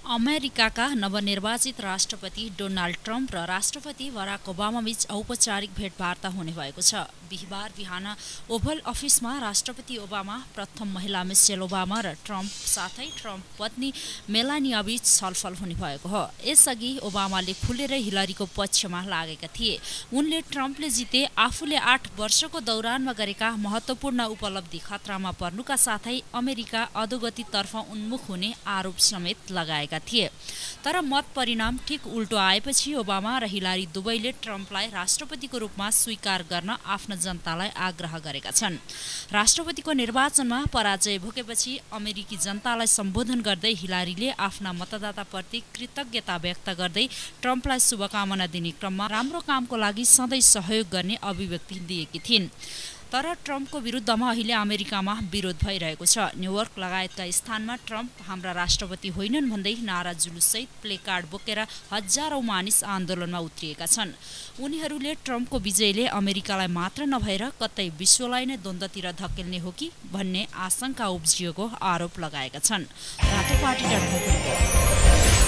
अमेरिकाका नवनिर्वाचित राष्ट्रपति डोनाल्ड ट्रम्प र राष्ट्रपति बराक ओबामा बीच औपचारिक भेटवार्ता हुने भएको छ। बिहिबार बिहान ओभल अफिसमा राष्ट्रपति ओबामा, प्रथम महिला मिसेल ओबामा र ट्रम्प साथै ट्रम्प पत्नी मेलानिया बीच छलफल हुने भएको हो। यसअघि ओबामाले खुलेर हिलरीको पक्षमा लागेका थिए। उनले ट्रम्पले जिते आफूले 8 वर्षको दौरानमा गरेका महत्त्वपूर्ण उपलब्धि खतरामा पर्नुका साथै अमेरिका अधोगतितर्फ उन्मुख हुने आरोप समेत लगाएका थिए। तर मत परिणाम ठिक उल्टो आएपछि ओबामा र हिलारी दुवैले ट्रम्पलाई राष्ट्रपतिको रूपमा स्वीकार गर्न आफ्ना जनतालाई आग्रह गरेका छन्। राष्ट्रपतिको निर्वाचनमा पराजय भोगेपछि अमेरिकी जनतालाई सम्बोधन गर्दै हिलारीले आफ्ना मतदाताप्रति कृतज्ञता व्यक्त गर्दै ट्रम्पलाई शुभकामना दिने क्रममा राम्रो कामको लागि सधैँ सहयोग गर्ने अभिव्यक्ति दिएकी थिइन्। तर ट्रम्पको विरुद्धमा अहिले अमेरिकामा विरोध भइरहेको छ। न्युयोर्क लगायतका स्थानमा ट्रम्प हाम्रा राष्ट्रपति होइनन् भन्दै नारा जुलुससहित प्लेकार्ड बोकेर हजारौं मानिस आन्दोलनमा उत्रिएका छन्। उनीहरूले ट्रम्पको विजयले अमेरिकालाई मात्र नभएर कतै विश्वलाई नै द्वन्द्वतिर धकेल्ने हो कि भन्ने आशंका उब्जिएको आरोप लगाएका छन्। रातोपाटी